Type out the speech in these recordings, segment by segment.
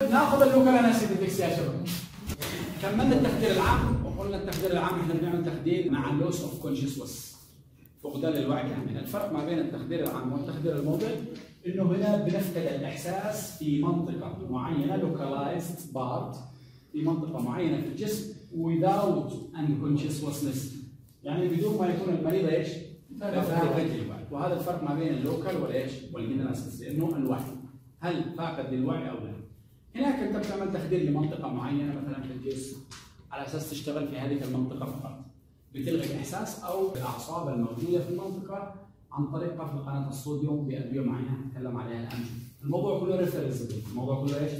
ناخذ اللوكال انستيتكس يا شباب. كملنا التخدير العام وقلنا التخدير العام احنا بنعمل تخدير مع اللوس اوف كونشسنس، فقدان الوعي كاملا. الفرق ما بين التخدير العام والتخدير الموضعي انه هنا بنفقد الاحساس في منطقه معينه، لوكالايزد بارت في منطقه معينه في الجسم without unconsciousness، يعني بدون ما يكون المريض ايش؟ فاقد للوعي. وهذا الفرق ما بين اللوكال والايش؟ والجنراليست، لانه الوعي هل فاقد للوعي او لا؟ هناك انت بتعمل تخدير لمنطقه معينه مثلا في الجسم على اساس تشتغل في هذه المنطقه فقط، بتلغي الاحساس او الاعصاب الموجوده في المنطقه عن طريق قفل قناه الصوديوم بادويه معينه نتكلم عليها الان. الموضوع كله ريفرنس، الموضوع كله ايش؟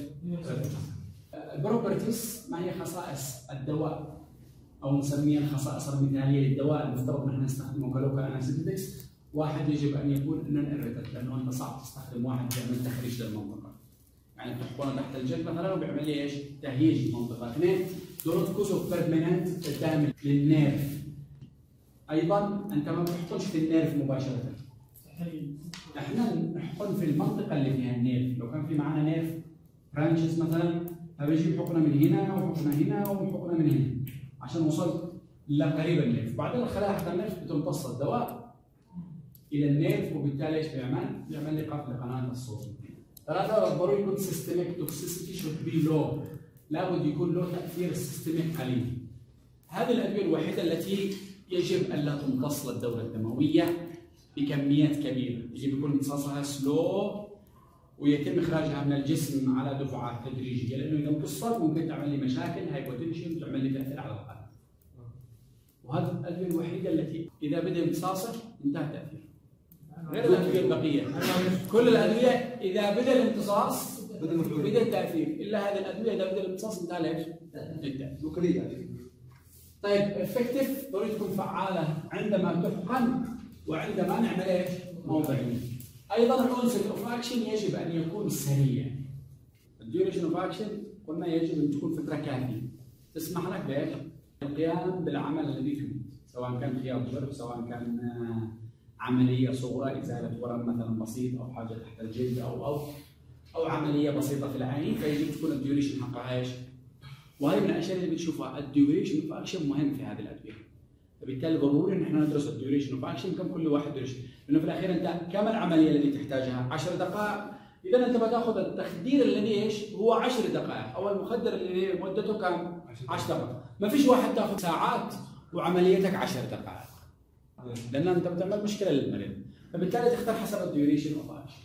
البروبرتيز ما هي خصائص الدواء او نسميها الخصائص المثاليه للدواء المفترض نحن نستخدمه كلوكال انستيتكس. واحد يجب ان يكون نون اريتد، لانه انت صعب تستخدم واحد بيعمل تخريج للمنطقه، يعني بتحطونه تحت الجلد مثلا وبيعمل لي ايش؟ تهيج المنطقه. اثنين، دونت كوزو بيرمننت دامج للنيرف. ايضا انت ما بتحطش في النيرف مباشره، احنا نحقن في المنطقه اللي فيها النيرف. لو كان في معنا نيرف برانشز مثلا فبيجيب حقنه من هنا وحقنه هنا وحقنه من هنا عشان وصلت لقريب النيرف. بعدين الخلايا حتى النيرف بتمتص الدواء الى النيرف، وبالتالي ايش بيعمل؟ بيعمل لي قفل قناه الصوديوم. ثلاثه، ضروري يكون سيستميك توكسيسيتي شود بي لو، لابد يكون له تاثير سيستميك قليل. هذه الادويه الوحيده التي يجب الا تمتص للدوره الدمويه بكميات كبيره، يجب يكون امتصاصها سلو ويتم اخراجها من الجسم على دفعات تدريجيه، لانه اذا امتصت ممكن تعمل لي مشاكل هايبوتنشن وتعمل لي تاثير على القلب. وهذه الادويه الوحيده التي اذا بدا امتصاصها انتهى التاثير. غير الادويه البقيه، كل الادويه اذا بدا الامتصاص بدا التاثير، الا هذه الادويه اذا بدا الامتصاص انتهى ايش؟ التاثير. طيب افكتيف، ضروري تكون فعاله عندما تحقن وعندما نعمل ايش؟ موضعيه. ايضا الاونست اوف اكشن يجب ان يكون سريع. الديوريشن اوف اكشن قلنا يجب ان تكون فتره كافيه تسمح لك بايش؟ القيام بالعمل الذي تريد، سواء كان خياط جرح، سواء كان عمليه صغرى ازاله ورم مثلا بسيط او حاجه تحت الجلد او عمليه بسيطه في العين، فيجب تكون الديوريشن حقها ايش؟ وهي من الاشياء اللي بنشوفها، الديوريشن اوف اكشن مهم في هذه الادويه. فبالتالي ضروري ان احنا ندرس الديوريشن اوف اكشن، كم كل واحد ديوريشن، لانه في الاخير انت كم العمليه التي تحتاجها؟ 10 دقائق، اذا انت بتاخذ التخدير الذي ايش؟ هو 10 دقائق، او المخدر اللي مدته كم؟ 10 دقائق. ما فيش واحد تاخذ ساعات وعمليتك 10 دقائق، لان انت بتعمل مشكله للمريض، فبالتالي تختار حسب الديوريشن اوف اكشن.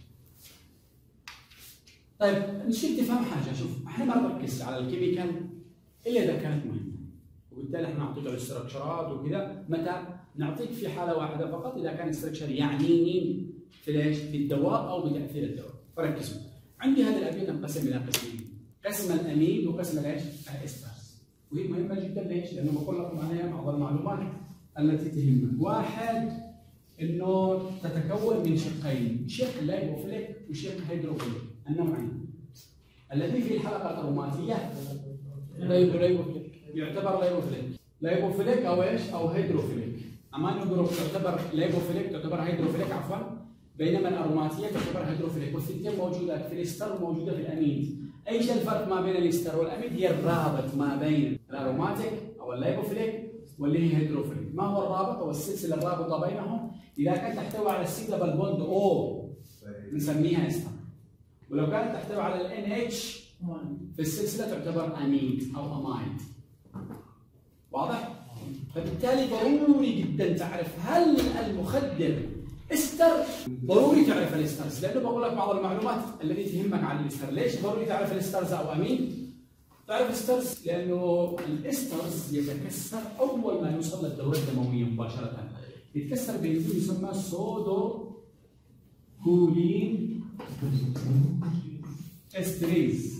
طيب نشوف تفهم حاجه، شوف احنا ما نركز على الكيميكال الا اذا كانت مهمه، وبالتالي احنا نعطيك الاستراكشرات وكذا، متى نعطيك في حاله واحده فقط اذا كان الاستراكشر يعنيني في ليش؟ في الدواء او بتاثير الدواء. فركزوا. عندي هذه الادويه تنقسم الى قسمين، قسم الامين وقسم الايش؟ الاسترز. وهي مهمه جدا ليش؟ لانه بقول لكم عليها بعض المعلومات التي تهمك. واحد، انه تتكون من شقين، شق لايبوفيليك وشق هيدروفيليك، النوعين. الذي في الحلقه الروماتيه لايبوفيليك يعتبر لايبوفيليك او ايش؟ او هيدروفيليك. امينو جروب تعتبر لايبوفيليك، تعتبر هيدروفيليك عفوا، بينما الاروماتيه تعتبر هيدروفيليك، والثنتين موجوده في الاستر وموجوده في الاميد. ايش الفرق ما بين الاستر والاميد؟ هي الرابط ما بين الاروماتيك او اللايبوفيليك واللي هي هيدروفيليك. ما هو الرابط او السلسله الرابطه بينهم؟ اذا كانت تحتوي على السي دبل بوند او نسميها استر، ولو كانت تحتوي على الان اتش في السلسله تعتبر اميد او امايد. واضح؟ فبالتالي ضروري جدا تعرف هل المخدر استر. ضروري تعرف الاسترز، لانه بقول لك بعض المعلومات التي تهمك عن الاستر. ليش ضروري تعرف الاسترز او امين؟ تعرف الاسترز لانه الاسترز يتكسر اول ما يوصل للدوره الدمويه مباشره، يتكسر بانزيم يسمى سودو كولين استريز.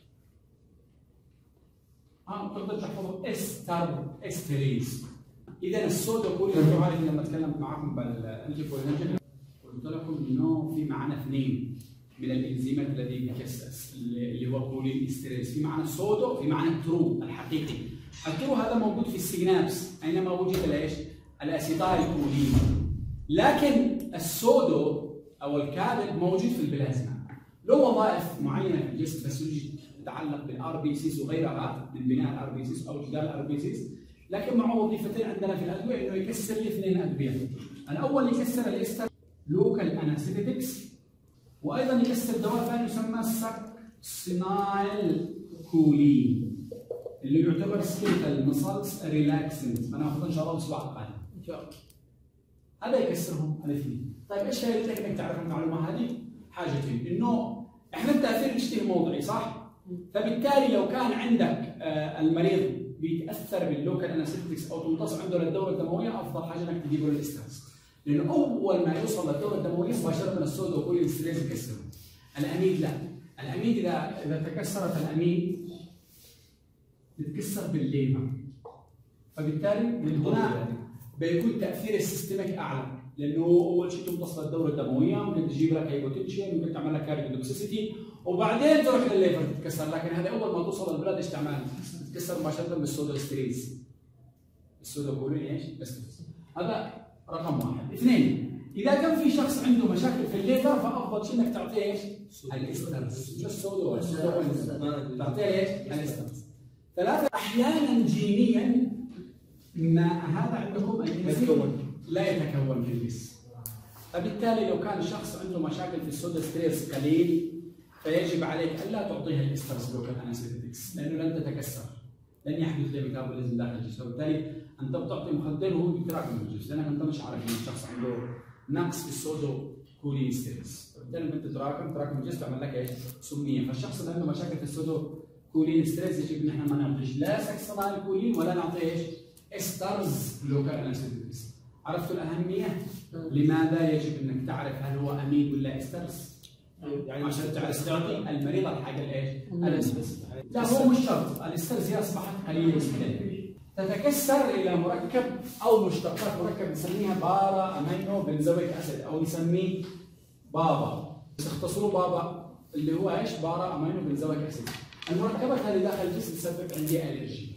تقدر تحفظه استريز. اذا السودوكولين تعرف لما تكلمت معكم بالانتيكولين قلت لكم انه في معنا اثنين من الانزيمات الذي بيكسس اللي هو كولين استريز، في معنى السودو في معنى الترو الحقيقي. الترو هذا موجود في السينابس اينما وجد الايش؟ الاسيتايل كولين، لكن السودو او الكاذب موجود في البلازما، له وظائف معينه في الجسم بس يوجد تتعلق بالار بي سيز وغيرها من بناء الار بي سيز او جدار الار بي سيز، لكن مع وظيفتين عندنا في الادويه انه يكسر لي اثنين ادويه. الاول يكسر الاستر لوكال انستيتكس، وايضا يكسر دواء ثاني يسمى ساكسينايل كولين اللي يعتبر سكيلتال مسلز ريلاكسنت، بناخذ ان شاء الله الاسبوع القادم ان شاء الله. هذا يكسرهم الاثنين. طيب ايش هي لك انك تعرف المعلومه هذه؟ حاجتين، انه احنا التاثير بيشتغل موضعي صح؟ فبالتالي لو كان عندك المريض بيتاثر باللوكال انستيتكس او تمتص عنده للدوره الدمويه، افضل حاجه انك تجيبه للاسترس، لانه اول ما يوصل للدوره الدمويه مباشره السودو كولين ستريس يكسره. الاميد لا، الاميد اذا تكسرت الاميد بتتكسر بالليفر، فبالتالي من هنا بيكون تاثير السيستمك اعلى، لانه اول شيء تمتص للدوره الدمويه، ممكن تجيب لك هايبوتنشن، ممكن تعمل لك كارديوتوكسيتي، وبعدين تروح للليفر تتكسر، لكن هذا اول ما توصل للبلد ايش تعمل؟ تتكسر مباشره بالسودو ستريس. السودو كولين ايش؟ بس هذا رقم واحد. اثنين، اذا كان في شخص عنده مشاكل في الليفر فافضل شيء انك تعطيه ايش؟ الاسترس، مش السودو تعطيه ايش؟ الاسترس. ثلاثه، احيانا جينيا ما هذا عندكم لا يتكون في الجسم، فبالتالي لو كان الشخص عنده مشاكل في السودو ستريس قليل فيجب عليك الا تعطيه الاسترس لوكال انستيتكس، لانه لن تتكسر، لن يحدث له ميتابوليزم داخل الجسم، وبالتالي انت بتعطي مخدر وهو بيتراكم في الجسم، لانك انت مش عارف ان الشخص عنده نقص في السودو كولين ستريس، فبالتالي لما انت تراكم الجسم تعمل لك ايش؟ سميه. فالشخص اللي عنده مشاكل في السودو كولين ستريس يجب ان احنا ما نعطيش لا ساكسينايل كولين ولا نعطيه ايش؟ استرز لوكال انستيتكس. عرفتوا الاهميه؟ لماذا يجب انك تعرف هل هو اميد ولا استرز؟ يعني عشان تعرف تعطي المريض الحاجه الايش؟ الاسترز. لا هو مش شرط، الاسترز هي اصبحت قليله جدا. تتكسر الى مركب او مشتقات مركب نسميها بارا امينو بنزويك اسيد او نسميه بابا، بس اختصروا بابا اللي هو ايش؟ بارا امينو بنزويك اسيد. المركبات هذه داخل الجسم تسبب عندي الرجي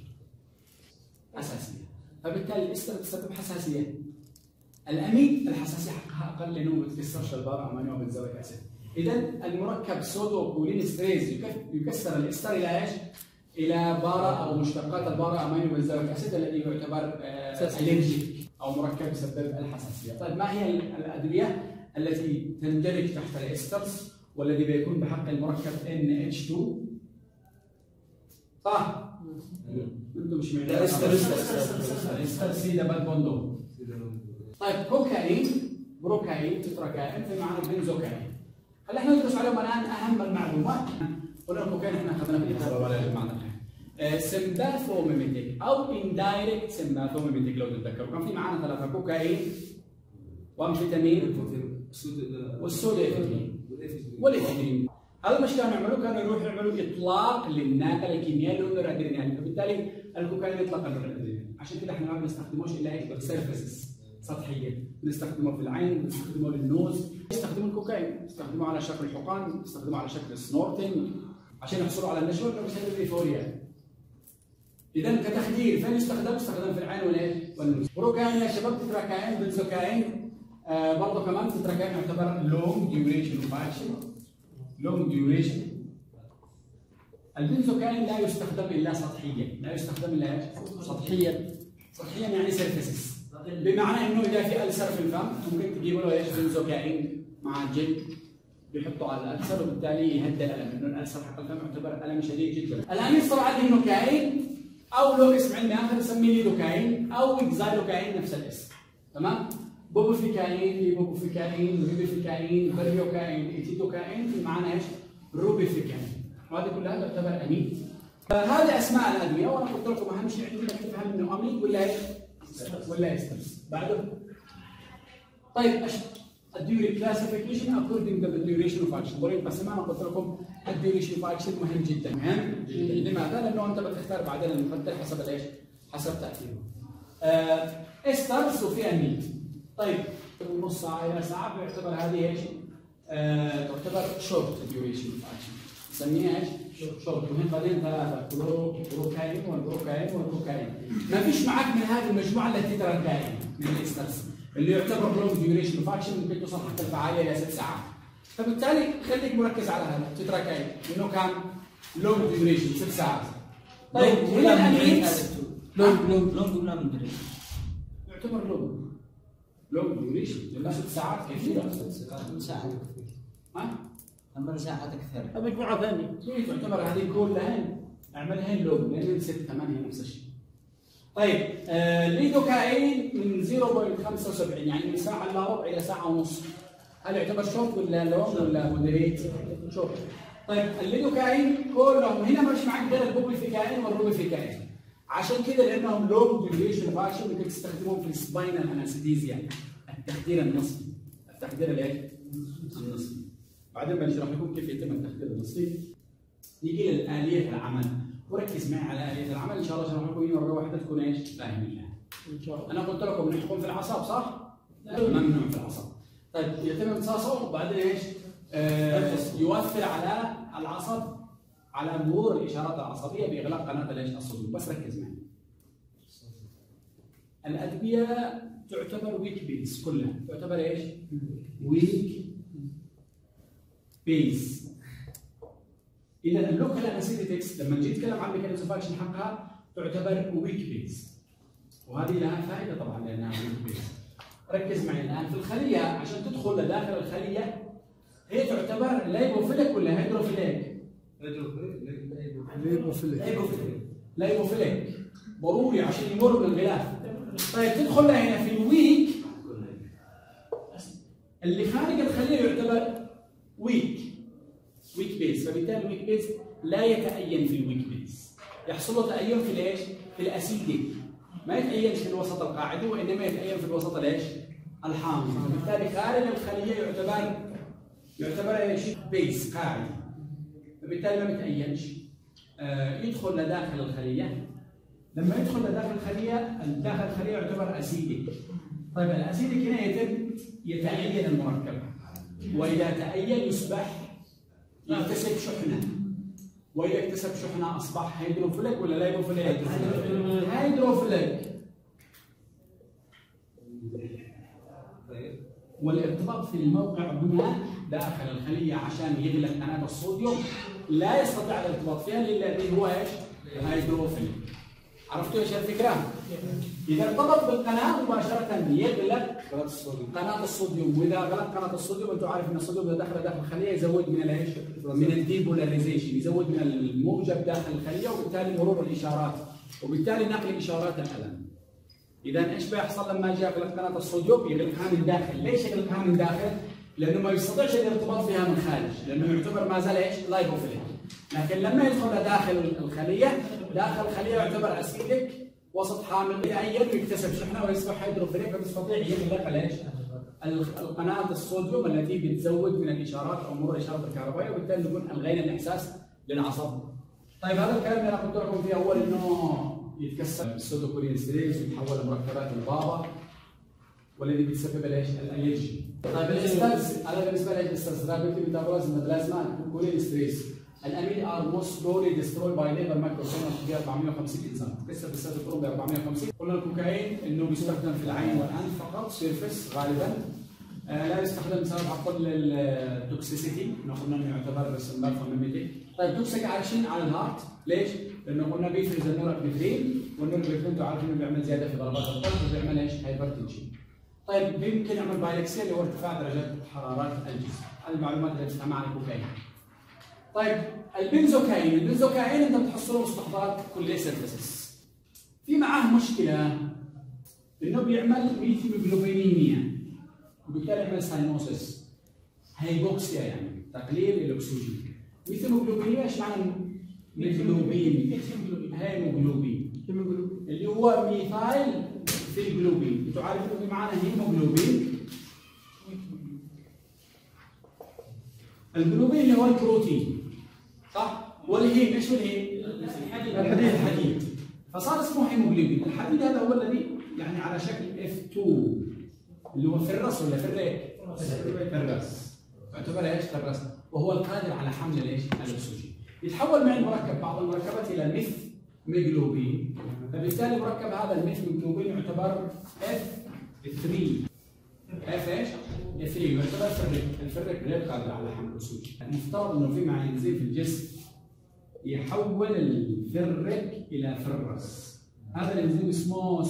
اساسيه، فبالتالي الاستر تسبب حساسيه. الاميد الحساسيه حقها اقل لانه ما بتكسرش البارا امينو بنزويك اسيد. اذا المركب سودو كولين ستريز يكسر الاستر الى ايش؟ الى بارا او مشتقات البارا امينو بنزويك اسيد الذي يعتبر الرجيك او مركب يسبب الحساسيه. طيب ما هي الادويه التي تندرج تحت الاسترز والذي بيكون بحق المركب NH2؟ صح؟ انتم مش معين الاستر سي دبل بوندو. طيب كوكايين، بروكايين، تتراكاين، في معنا بنزوكاين. هلا احنا ندرس عليهم الان اهم المعلومات. قلنا الكوكايين احنا اخذناه في الكتاب سمباثوميميتيك او اندايركت سمباثوميميتيك لو تتذكروا، كان في معنا ثلاثه كوكايين وامفيتامين والسودافيتامين والافيدرين. هذا مش كانوا يعملوه؟ كانوا يروحوا يعملوا اطلاق للناقل الكيميائي للنورادرينالين، فبالتالي الكوكايين يطلق النورادرينالين، عشان كده احنا ما بنستخدموش الا ايش؟ سيرفيسز سطحيه، بنستخدمه في العين، بنستخدمه للنوز، يستخدموا الكوكايين، يستخدموه على شكل حقن، يستخدموه على شكل سنورتنج عشان يحصلوا على النشوه انه بيسبب ايفوريا. اذا كتخدير فين يستخدم؟ يستخدم في العين والنوز. بروكاين يا شباب، تتراكاين، بنزوكاين، برضه كمان تتراكاين يعتبر لونج ديوريشن اوف اكشن. لونج ديوريشن. البنزوكاين لا يستخدم الا سطحيا، لا يستخدم الا ايش؟ سطحيا. سطحيا يعني سيرفيسز، بمعنى انه اذا في ألسر في الفم ممكن تجيبوا له ايش؟ بنزوكاين مع الجلد بيحطوا على الألسر وبالتالي يهدى الالم، لانه الألسر حق الفم يعتبر الم شديد جدا. الان طبعا النوكاين او له اسم علمي اخر نسميه ليدوكاين او اكزايلوكاين نفس الاسم، تمام؟ بوبوفيكاين، ليبوبوفيكاين، ريبيفيكاين، فيريوكاين، ايتيدوكاين، في معنى ايش؟ روبيفيكاين، وهذه كلها تعتبر اميد. فهذه اسماء الادويه، وانا قلت لكم اهم شيء عندي انك تفهم انه اميد ولا ايش؟ ولا استرس. بعده طيب الديوري كلاسيفيكيشن اكوردنج تو ذا ديوريشن اوف اكشن، ولكن بس ما انا قلت لكم الديوريشن اوف اكشن مهم جدا، مهم جدا. لماذا؟ لانه انت بتختار بعدين المخدر حسب ايش؟ حسب تاثيره. استرس وفي اميد. طيب من نص ساعه الى ساعه بيعتبر هذه ايش؟ تعتبر شورت ديوريشن اوف اكشن، نسميها ايش؟ شورت. وهن بعدين ثلاثه بروكاين والبروكاين والبروكاين. ما فيش معك من هذه المجموعه التي تراكاين من الاسترس اللي يعتبر لونج ديوريشن اوف اكشن، ممكن توصل حتى الفعاليه الى 6 ساعات. فبالتالي خليك مركز على هذا تتراكاين، انه كان لونج ديوريشن 6 ساعات. طيب هنا الامين لونج ولا من دريد؟ يعتبر لونج ديوريشن لانه 6 ساعات كثيره. 8 ساعات ها؟ 8 ساعات اكثر. مجموعه ثانيه. هي تعتبر هذه كلها اعملها لونج لان 6 8 نفس الشيء. طيب الليدوكاين من 0.75 يعني من ساعه الا ربع الى ساعه ونص. هل يعتبر شورت ولا لونج ولا مودريت؟ شورت. طيب الليدوكاين كلهم هنا مش معك غير البوبيفيكاين والروبيفيكاين. عشان كده لانهم لونج ديوريشن فاكشن ممكن تستخدمهم في السباينال انستيزيا التخدير النصفي. التخدير الايش؟ النصفي. بعدين بنشرح لكم كيف يتم التخدير النصفي. نيجي لآلية العمل وركز معي على آلية العمل ان شاء الله اشرح لكم مره واحده تكون ايش؟ فاهمينها. ان شاء الله. انا قلت لكم نحكم في الاعصاب صح؟ ممنوع في الاعصاب. طيب يتم امتصاصه وبعدين ايش؟ يؤثر على العصب على مرور الاشارات العصبيه باغلاق قناه الايش؟ الصدور. بس ركز معي. الادويه تعتبر ويك بيز كلها، تعتبر ايش؟ ويك بيز. اذا اللوكال انستيتكس لما نجي نتكلم عن ميكانيزم فاكشن حقها تعتبر ويك بيز. وهذه لها فائده طبعا لانها ويك بيز. ركز معي الان في الخليه عشان تدخل لداخل الخليه هي تعتبر لايبوفيليك ولا هيدروفيليك؟ لايبوفيليك ضروري عشان يمر من الغلاف. طيب تدخل هنا في الويك اللي خارج الخليه يعتبر ويك بيز، فبالتالي الويك بيز لا يتأين في الويك بيز، يحصل له تأين في الايش؟ في الاسيديك، ما يتأينش في الوسط القاعدي وانما يتأين في الوسط الايش؟ الحامض، وبالتالي خارج الخليه يعتبر ايش؟ بيز قاعدي، فبالتالي ما بيتأينش. يدخل لداخل الخليه. لما يدخل لداخل الخليه، داخل الخليه يعتبر اسيديك. طيب الاسيديك هنا يتأين المركب، واذا تأين يصبح يكتسب شحنه، واذا اكتسب شحنه اصبح هيدروفيليك ولا لايبوفيليك؟ هيدروفيليك. والارتباط في الموقع هنا داخل الخليه عشان يغلق قناه الصوديوم لا يستطيع الارتباط فيها الا الذي هو ايش؟ هيدروفيليك. عرفتوا ايش الفكره؟ اذا ارتبط بالقناه مباشره يغلق قناه الصوديوم، واذا غلق قناه الصوديوم انتم عارفين ان الصوديوم اذا دخل داخل الخليه يزود من الايش؟ من الديبولاريزيشن، يزود من الموجب داخل الخليه وبالتالي مرور الاشارات وبالتالي نقل اشارات الالم. اذا ايش بيحصل لما يجي يغلق قناه الصوديوم؟ يغلقها من داخل. ليش يغلقها من داخل؟ لانه ما يستطيعش الارتباط فيها من خارج، لانه يعتبر ما زال ايش؟ لايبوفيليك. لكن لما يدخل داخل الخليه، داخل الخليه يعتبر اسيدك وسط حامل يتأين ويكتسب شحنه ويصبح هيدروفيليك، فبيستطيع يغلق الايش؟ القناه الصوديوم التي بتزود من الاشارات او مرور الاشارات الكهربائيه، وبالتالي نكون الغينا الاحساس للعصب. طيب هذا الكلام اللي انا قلت لكم فيه اول انه يتكسر السودوكولين ستريز ويتحول لمركبات البابا والذي بيسبب الايش؟ الالرجي. طيب الاستاذ هذا بالنسبه للاستاذ رابط ميتابوليزم البلازما كولين ستريس. الامين ار موست سلولي ديستروي باي ليفر مايكروسوم ب 450 انزيم. تكسر السيتوكروم ب 450. قلنا الكوكايين انه بيستخدم في العين والانف فقط سيرفس غالبا. لا يستخدم بسبب اقل التوكسيسيتي، انه قلنا انه يعتبر سمبل فاميميتيك. طيب توكسيك اكشن على الهارت، ليش؟ لانه قلنا بيفرز النورابنفرين، والنورابنفرين انتم عارفين انه بيعمل زياده في ضربات القلب وبيعمل ايش؟ هايبرتنشن. طيب يمكن يعمل بايلكسيا اللي هو ارتفاع درجات حرارات الجسم. هذه المعلومات اللي تفهمها عن الكوكايين. طيب البنزوكاين انت بتحصله مستحضرات كليه سينثيسيس. في معاه مشكله انه بيعمل ميثيوجلوبينيميا وبالتالي يعمل ساينوسيس، هايبوكسيا يعني تقليل الاكسجين. ميثيوجلوبينيميا ايش معنى ميثيوجلوبين؟ هيموجلوبين اللي هو ميثايل في الجلوبين. انتوا عارفين انه معنا هيموجلوبين. الجلوبين اللي هو البروتين صح؟ والهيم ايش هو الهيم؟ الحديد. فصار اسمه هيموجلوبين. الحديد هذا هو الذي يعني على شكل F2 اللي هو في الراس ولا في الرئه؟ في الراس. يعتبر ايش؟ في الراس، وهو القادر على حمل الايش؟ الاكسجين. يتحول مع المركب بعض المركبات الى ميثيوجلوبين، فبالتالي مركب هذا الميثيوجلوبين يعتبر F3. F ايش؟ F3 يعتبر الفرق غير قادر على حمل الاكسجين. المفترض انه في مع انزيم في الجسم يحول الفرك الى فرس. هذا الانزيم اسمه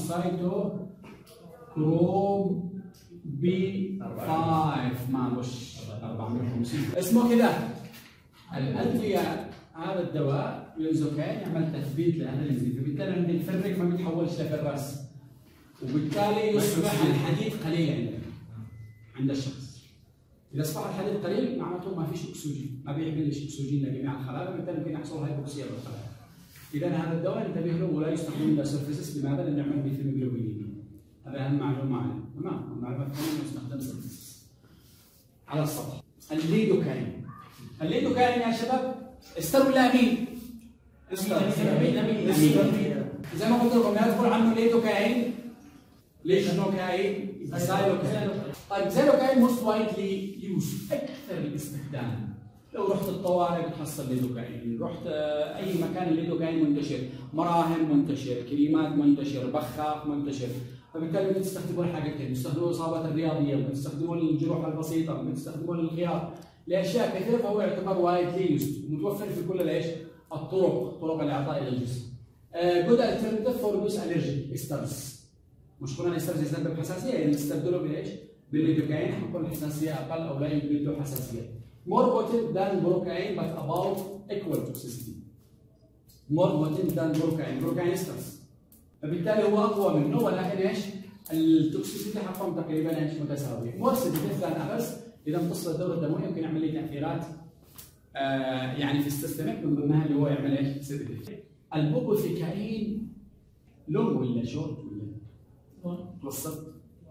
سايتوكروم بي 5 معلش 450 اسمه كذا. الادويه هذا الدواء الانزوكاين يعمل تثبيت لهذا الانزيم، فبالتالي عند الفرك ما بيتحولش لفرس، وبالتالي يصبح الحديد قليل عند الشخص. اذا اصبح الحديد قليل معناته ما فيش اكسجين، ما بيحملش اكسجين لجميع الخلايا، وبالتالي ممكن يحصل هايبوكسيا بالخلايا. اذا هذا الدواء انتبه له ولا يستخدم الا سيرفيسس. لماذا؟ لانه يعمل ميثيلوجلوبين. هذا اهم معلومه عنه، تمام؟ المعلومه الثانيه يستخدم سيرفيسس على السطح. الليدوكاين. الليدوكاين يا شباب استوى ولا امين؟ امين. زي ما قلت لكم لا تقول عنه ليدوكاين. ليش انه كاين؟ زايلوكاين. طيب زايلوكاين موست وايدلي يوز، اكثر الاستخدام. لو رحت الطوارئ بتحصل ليدوكاين، رحت اي مكان الليدوكاين منتشر، مراهم منتشر، كريمات منتشر، بخاخ منتشر، فبالتالي ممكن تستخدموه لحاجتين، تستخدموه للاصابات الرياضيه، ممكن تستخدموه للجروح البسيطه، ممكن تستخدموه للخياط، لاشياء كثيره، فهو يعتبر وايدلي يوز، متوفر في كل الايش؟ طرق الاعطاء الى الجسم. جود الترنتيف فور ريدوس الرجيك ستارز. مش كلنا نسترجي يسبب حساسيه، يعني نستبدله بايش؟ بالليدوكاين حيكون الحساسيه اقل او لا يوجد له حساسيه. More potent than brocaine but about equal toxicity. More potent than brocaine. Brocaine استرس. فبالتالي هو اقوى منه، ولكن ايش؟ التوكسيسيتي حقهم تقريبا ايش؟ متساويه. More sedative than others. اذا امتصت الدوره الدمويه يمكن يعمل لي تاثيرات يعني في السيستمك، من ضمنها اللي هو يعمل ايش؟ سيداتيف. البوبوفيكاين لون ولا شورت ولا؟ توسط؟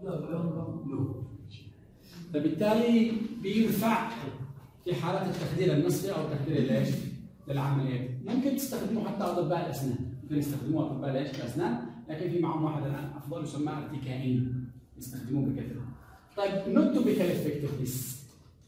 لون. فبالتالي بينفع في حالات التخدير النصفي او التخدير الايش؟ للعمليات. ممكن تستخدموه حتى اطباء الاسنان، ممكن يستخدموه اطباء الايش؟ الاسنان، لكن في معهم واحد الان افضل يسمى ارتيكاين، يستخدموه بكثره. طيب نوت توبيكال افكتفنس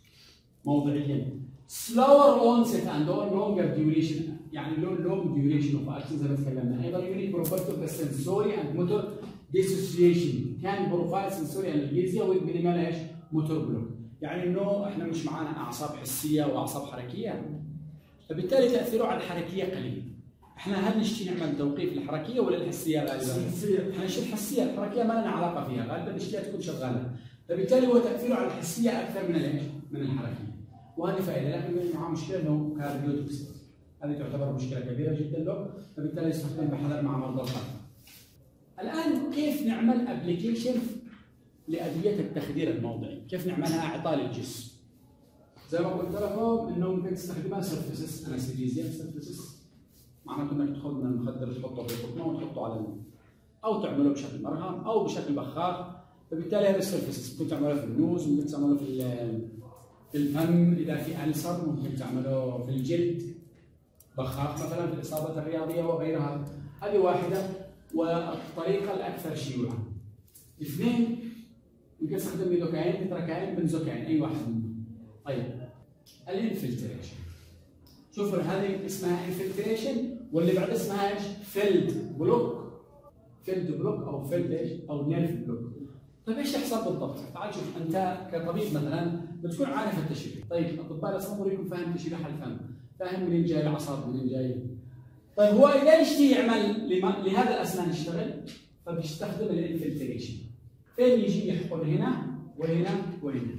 موضعيا slower onset and longer duration، يعني long duration of action زي ما تكلمنا. ايضا unique property of the sensory and motor dissociation can provide sensory analgesia with minimal ايش؟ motor block. يعني انه احنا مش معانا اعصاب حسيه واعصاب حركيه، فبالتالي تاثيره على الحركيه قليل. احنا هل نشتي نعمل توقيف الحركيه ولا الحسيه غالبا؟ احنا نشتي الحسيه، الحركيه ما لنا علاقه فيها، غالبا نشتيها تكون شغاله. فبالتالي هو تاثيره على الحسيه اكثر من الايش؟ من الحركيه. وهذه فائده، لكن معه مشكله انه كارديوتوكسيك. هذه تعتبر مشكله كبيره جدا له، فبالتالي يستخدم بحذر مع مرضى القلب. الان كيف نعمل ابلكيشن لادويه التخدير الموضعي؟ كيف نعملها اعطاء للجسم؟ زي ما قلت لكم انه ممكن تستخدمها سيرفيسس انستيزيا. سيرفيسس معناته انك تاخذ من المخدر تحطه في بطنه وتحطه على الماء، او تعمله بشكل مرهم او بشكل بخاخ. فبالتالي هذا السيرفيسس ممكن تعمله في النوز، ممكن تعمله في الفم اذا في ألسر، ممكن تعمله في الجلد بخاخ مثلا في الاصابه الرياضيه وغيرها. هذه واحده والطريقه الاكثر شيوعا. اثنين ممكن تستخدم ليدوكاين، تتراكاين، بنزوكاين، اي واحد منهم. طيب الانفلتريشن، شوفوا هذه اسمها انفلتريشن واللي بعد اسمها ايش؟ فيلد بلوك. فيلد بلوك او فيلد ايش؟ او نيرف بلوك. طيب ايش يحصل بالضبط؟ تعال شوف، انت كطبيب مثلا بتكون عارف التشريح. طيب اطباء الاسنان يكون فاهم تشريح الفم، فاهم منين جاي العصب، منين جاي. طيب هو اذا يشتي يعمل لهذا الاسنان يشتغل، فبيستخدم الانفلتريشن. فين يجي يحقن؟ هنا وهنا وهنا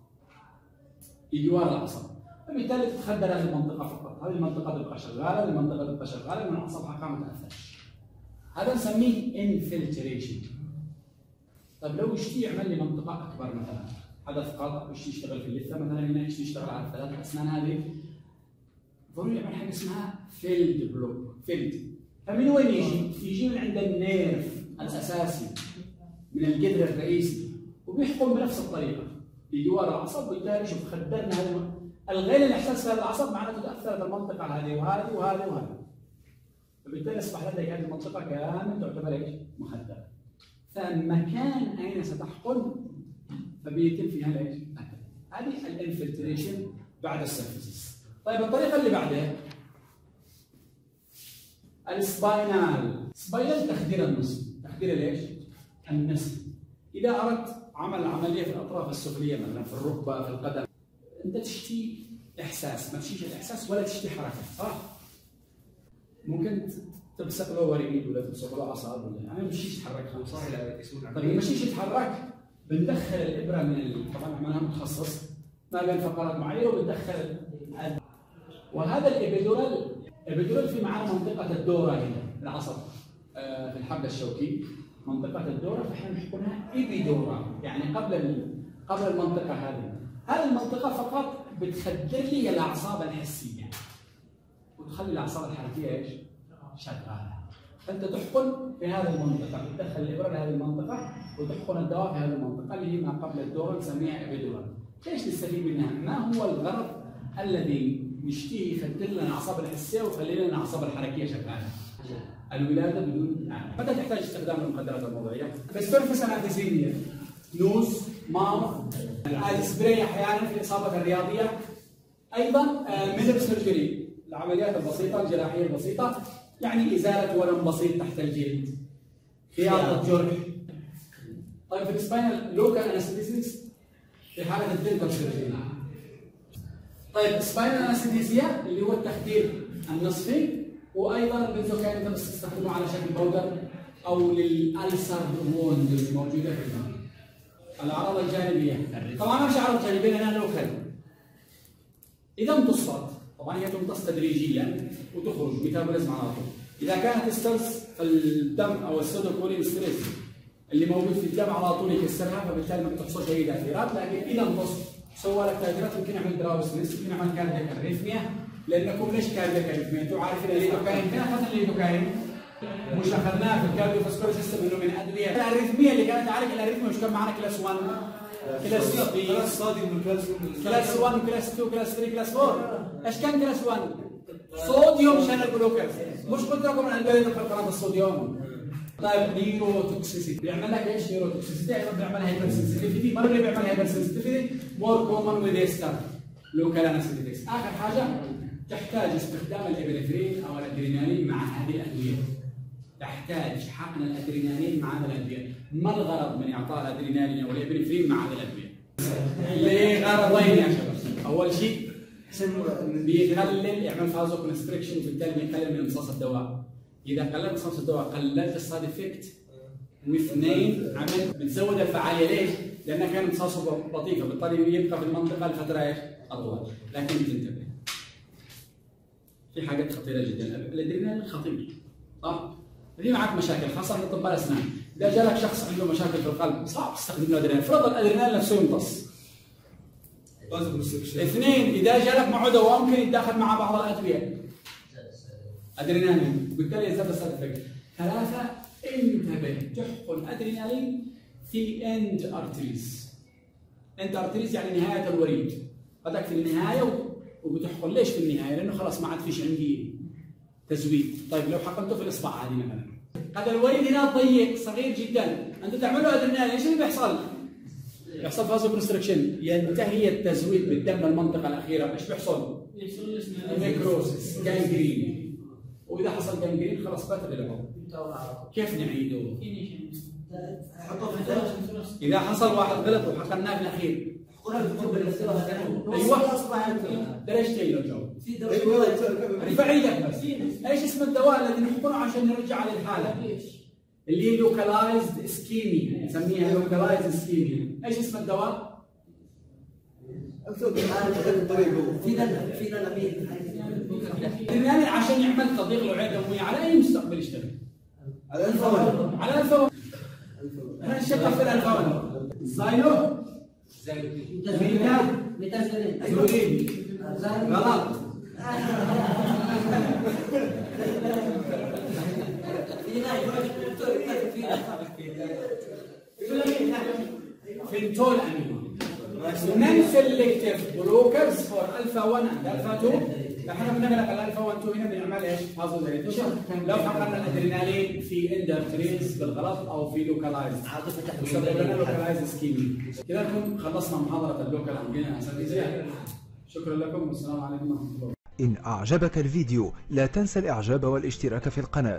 بجوار العصب، فبالتالي تتخدر هذه المنطقه فقط. هذه المنطقه تبقى شغاله، المنطقه تبقى شغاله، من العصب حقها ما تاثرش. هذا نسميه انفلتريشن. طيب لو يشتي يعمل لي منطقه اكبر مثلا، حدث قاطع يشتي يشتغل في اللثه مثلا، هنا يشتي يشتغل على الثلاث اسنان هذه، ضروري يعمل حاجه اسمها فيلد بلوك. فيلد، فمن وين يجي؟ يجي من عند النيرف الاساسي، من الجذر الرئيسي، وبيحكم بنفس الطريقه بجوار العصب. وبالتالي شوف خدرنا هذا الغير الاحساس في هذا العصب، معناته تاثرت المنطقه هذه وهذه وهذه وهذه، فبالتالي اصبح لديك هذه المنطقه كامل تعتبر ايش؟ مخدره. فالمكان اين ستحقن فبيتم فيها ايش؟ هذه الانفلتريشن بعد السيرفيسز. طيب الطريقه اللي بعدها السباينال. سباينال تخدير النصف. تخدير ليش؟ النصف. اذا اردت عمل عمليه في الاطراف السفليه مثلا في الركبه في القدم، انت تشتي احساس، ما تشتيش الاحساس ولا تشتي حركه، صح؟ ممكن تبصق له وريد ولا تبصق له اعصاب ولا يعني مشيش يتحرك خلاص. طيب مشيش يتحرك بندخل الابره طبعا عملها متخصص ما بين فقرات معينه وبندخل وهذا الابيدورال في معنا منطقه الدوره هنا العصب في الحبل الشوكي منطقه الدوره فاحنا نحكمها ايبيدورا يعني قبل المنطقه هذه المنطقه فقط بتخدر لي الاعصاب الحسيه وتخلي الاعصاب الحركيه ايش؟ شغاله. فانت تحقن في هذه المنطقه تدخل الابره لهذه المنطقه وتحقن الدواء في هذه المنطقه اللي هي ما قبل الدوره نسميها ابيدورال. ليش نستفيد منها؟ ما هو الغرض الذي نشتيه يخدر لنا الاعصاب الحسيه ويخلي لنا الاعصاب الحركيه شغاله. الولاده بدون متى تحتاج استخدام المخدرات الموضعيه؟ بسبرفس انافيزيميا نوز ماوث السبراي احيانا في الاصابه الرياضيه ايضا ميدل سيرجري العمليات البسيطه الجراحيه البسيطه يعني ازاله ورم بسيط تحت الجلد خياطه جرح. طيب في السباينال لوكال انستيزيس في حاله الدنتال سيرجري. طيب سباينال انستيزيا اللي هو التخدير النصفي وايضا البنزوكاين تستخدمه على شكل بودر او للالسر ووند الموجوده في الماء. الاعراض الجانبيه طبعا ما فيش اعراض جانبيه لانها لوكال. اذا امتصت طبعا هي تمتص تدريجيا وتخرج ميتابوليزم على طول. اذا كانت سترس الدم او السودوكولين ستريس اللي موجود في الدم على طول يكسرها فبالتالي ما بتحصلش اي تاثيرات. لكن اذا امتص سوى لك تاثيرات يمكن يعمل دراوسنس يمكن يعمل كاردياك اريثميا لانكم ليش كاردياك اريثميا؟ انتم عارفين الليدوكاين فين اخذنا الليدوكاين؟ مش اخذناه في الكارديو فاسكولار سيستم انه من ادويه الاريثميا اللي كانت تعالج الاريثميا مش كان معنا كلاس 1 كلاس بي كلاس صوديوم كلاس 1 كلاس 2 كلاس 3 كلاس 4 ايش كان كلاس 1؟ صوديوم شانل بلوكرز مش قلت لكم الادويه تدخل قناه الصوديوم. طيب نيوروتوكسيسيتي بيعمل لك ايش نيوروتوكسيسيتي؟ ايضا بيعمل هايبر سنسيتيفيتي. مره اللي بيعمل هايبر سنسيتيفيتي مور كومن وذ ستار لوكال انستيتكس. اخر حاجه تحتاج استخدام الابنفرين او الادرينالين مع هذه الادويه. تحتاج حقن الادرينالين مع هذه الادويه. ما الغرض من اعطاء الادرينالين او الابنفرين مع هذه الادويه؟ لغرضين يا شباب. اول شيء بيقلل يعمل فازو كونستريكشن وبالتالي بيقلل من امتصاص الدواء. اذا قللت امتصاص الدواء قللت السايد افكت واثنين عمل بتزود الفعاليه. ليش؟ لانه كان امتصاصه بطيء فبالتالي يبقى في المنطقه لفتره ايش؟ اطول. لكن تنتبه في حاجات خطيره جدا. الادرينالين خطير صح؟ في معك مشاكل خاصه في اطباء الاسنان. اذا جالك شخص عنده مشاكل في القلب صعب تستخدم له ادرينالين. فرض الادرينالين نفسه يمتص. اثنين اذا جالك معه دواء ممكن يتداخل مع بعض الادويه ادرينالين بالتالي يزداد السايد افكت. ثلاثه انتبه تحقن ادرينالين في اند ارتريز. اند ارتريز يعني نهايه الوريد. هذاك في النهايه وبتحقن. ليش في النهايه؟ لانه خلاص ما عاد فيش عندي تزويد. طيب لو حقنته في الاصبع هذه مثلا هذا الوريد هنا ضيق صغير جدا انت تعمل له ادرينالين ايش اللي بيحصل؟ يحصل فازو كونستركشن ينتهي التزويد بالدم المنطقه الاخيره. ايش بيحصل؟ نيكروسيس جانجرين. واذا حصل جانجرين خلاص بات العضو. كيف نعيده؟ اذا حصل واحد غلط وحقناه في الاخير ايوه درجتين لو جاوب ارفع ايدك بس. ايش اسم الدواء الذي نحقنه عشان نرجع للحاله؟ اللي هي لوكالايزد اسكيميا نسميها لوكالايزد اسكيميا. ايش اسم الدواء؟ في عشان يعمل تضييق الاوعيه الدمويه على اي مستقبل يشتغل؟ على الفون. على الفون. انا نشتغل في الفون. زايلو زوريد غلط. فينتول امين نون سيلكتيف بلوكرز فور الفا 1 اند الفا 2. احنا بنغلق الالفا 1 2 هنا بنعمل ايش؟ فازودايليتيشن. لو حقنا الادرينالين في اندرتريز بالغلط او في لوكالايز سبب لنا لوكالايز سكيمي. كذا نكون خلصنا محاضره اللوكال عندنا اساتذه. شكرا لكم والسلام عليكم ورحمه الله. إن أعجبك الفيديو لا تنسى الإعجاب والاشتراك في القناة.